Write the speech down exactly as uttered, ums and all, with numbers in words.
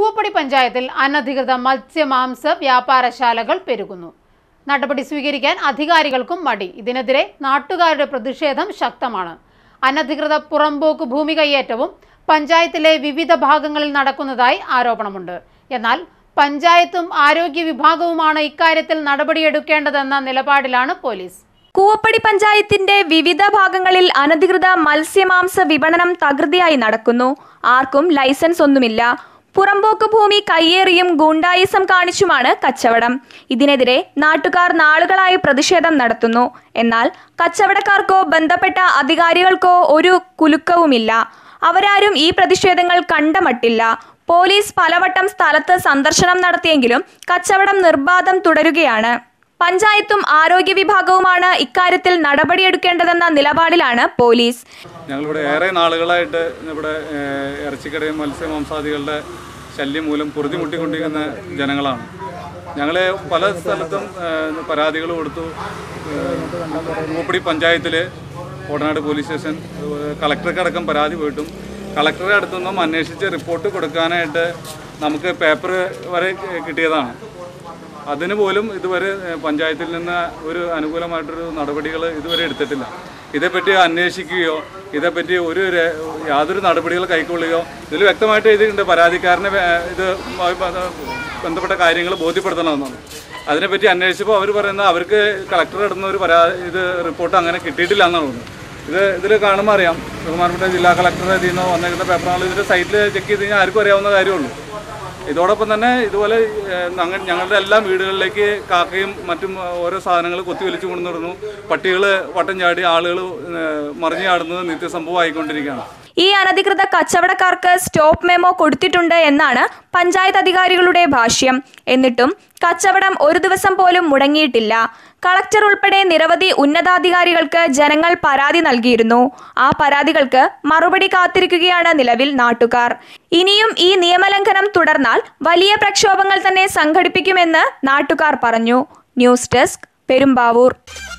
കൂവപ്പടി പഞ്ചായത്തിൽ അനധികൃത മത്സ്യമാംസ വ്യാപാരശാലകൾ പെരുകുന്നു. നടപടി സ്വീകരിക്കാൻ അധികാരികൾക്കും മടി. ഇതിനെതിരെ നാട്ടുകാരുടെ പ്രതിഷേധം ശക്തമാണ്. അനധികൃത പുറമ്പോക്ക് ഭൂമി കയ്യേറ്റവും പഞ്ചായത്തിലെ വിവിധ ഭാഗങ്ങളിൽ നടക്കുന്നതായി ആരോപണമുണ്ട്. എന്നാൽ പഞ്ചായത്തും ആരോഗ്യ വിഭാഗവുമാണ് ഇക്കാര്യത്തിൽ നടപടിയെടുക്കേണ്ടതെന്ന നിലപാടിലാണ് പോലീസ്. കൂവപ്പടി പഞ്ചായത്തിന്റെ വിവിധ ഭാഗങ്ങളിൽ അനധികൃത മത്സ്യമാംസ വിപണനം തകൃതിയായി നടക്കുന്നു. ആർക്കും ലൈസൻസ് ഒന്നുമില്ല. പുറമ്പോക്ക് ഭൂമി കയ്യേറിയും ഗൂണ്ടായിസം കാണിച്ചുമാണ് കച്ചവടം. ഇതിനെതിരെ നാട്ടുകാർ നാളുകളായി പ്രതിഷേധം നടത്തുന്നു. എന്നാൽ കച്ചവടക്കാർക്കോ ബന്ധപ്പെട്ട അധികാരികൾക്കോ ഒരു കുലുക്കവുമില്ല. അവരാരും ഈ പ്രതിഷേധങ്ങൾ കണ്ടമട്ടില്ല. പോലീസ് പലവട്ടം സ്ഥലത്ത് സന്ദർശനം നടത്തിയെങ്കിലും കച്ചവടം നിർബാധം തുടരുകയാണ്. പഞ്ചായത്തും ആരോഗ്യ വിഭാഗവുമാണ് ഇക്കാര്യത്തിൽ നടപടിയെടുക്കേണ്ടതെന്ന നിലപാടിലാണ് പോലീസ്. ഞങ്ങളിവിടെ ഏറെ നാളുകളായിട്ട് ഇവിടെ ഇറച്ചിക്കടയും മത്സ്യമാംസാദികളുടെ ശല്യം മൂലം പൊറുതിമുട്ടിക്കൊണ്ടിരിക്കുന്ന ജനങ്ങളാണ്. ഞങ്ങൾ പല സ്ഥലത്തും പരാതികൾ കൊടുത്തു. കൂവപ്പടി പഞ്ചായത്തിൽ, കോടനാട് പോലീസ് സ്റ്റേഷൻ, കളക്ടർക്കടക്കം പരാതി പോയിട്ടും കളക്ടറുടെ അടുത്തുനിന്നും അന്വേഷിച്ച് റിപ്പോർട്ട് കൊടുക്കാനായിട്ട് നമുക്ക് പേപ്പർ വരെ കിട്ടിയതാണ്. അതിന് പോലും ഇതുവരെ പഞ്ചായത്തിൽ നിന്ന് ഒരു അനുകൂലമായിട്ടൊരു നടപടികൾ ഇതുവരെ എടുത്തിട്ടില്ല. ഇതേപ്പറ്റി അന്വേഷിക്കുകയോ ഇതേപ്പറ്റി ഒരു യാതൊരു നടപടികൾ കൈക്കൊള്ളുകയോ ഇതിൽ വ്യക്തമായിട്ട് എഴുതിയിട്ടുണ്ട്. പരാതിക്കാരനെ ഇത് ബന്ധപ്പെട്ട കാര്യങ്ങൾ ബോധ്യപ്പെടുത്തണമെന്നാണ്. അതിനെപ്പറ്റി അന്വേഷിച്ചപ്പോൾ അവർ പറയുന്നത് അവർക്ക് കളക്ടറുടെ അടുത്തുനിന്ന് ഒരു പരാതി ഇത് റിപ്പോർട്ട് അങ്ങനെ കിട്ടിയിട്ടില്ല എന്നാണ് തോന്നുന്നത്. ഇത് ഇതിൽ കാണുമ്പോൾ അറിയാം, ബഹുമാനപ്പെട്ട ജില്ലാ കളക്ടറുടെ ഇതിൽ നിന്ന് വന്നിരിക്കുന്ന പേപ്പറുകൾ ഇതിൻ്റെ സൈറ്റിൽ ചെക്ക് ചെയ്ത് കഴിഞ്ഞാൽ ആർക്കും അറിയാവുന്ന കാര്യമുള്ളൂ. ഇതോടൊപ്പം തന്നെ ഇതുപോലെ ഞങ്ങളുടെ എല്ലാ വീടുകളിലേക്ക് കാക്കയും മറ്റും ഓരോ സാധനങ്ങൾ കൊത്തിവലിച്ചു കൊണ്ടുവരുന്നു. പട്ടികൾ വട്ടം ചാടി ആളുകൾ മറിഞ്ഞു ചാടുന്നത് നിത്യസംഭവം ആയിക്കൊണ്ടിരിക്കുകയാണ്. ഈ അനധികൃത കച്ചവടക്കാർക്ക് സ്റ്റോപ്പ് മെമ്മോ കൊടുത്തിട്ടുണ്ട് എന്നാണ് പഞ്ചായത്ത് അധികാരികളുടെ ഭാഷ്യം. എന്നിട്ടും കച്ചവടം ഒരു ദിവസം പോലും മുടങ്ങിയിട്ടില്ല. കളക്ടർ ഉൾപ്പെടെ നിരവധി ഉന്നതാധികാരികൾക്ക് ജനങ്ങൾ പരാതി നൽകിയിരുന്നു. ആ പരാതികൾക്ക് മറുപടി കാത്തിരിക്കുകയാണ് നിലവിൽ നാട്ടുകാർ. ഇനിയും ഈ നിയമലംഘനം തുടർന്നാൽ വലിയ പ്രക്ഷോഭങ്ങൾ തന്നെ സംഘടിപ്പിക്കുമെന്ന് നാട്ടുകാർ പറഞ്ഞു. News desk, Perumbavoor.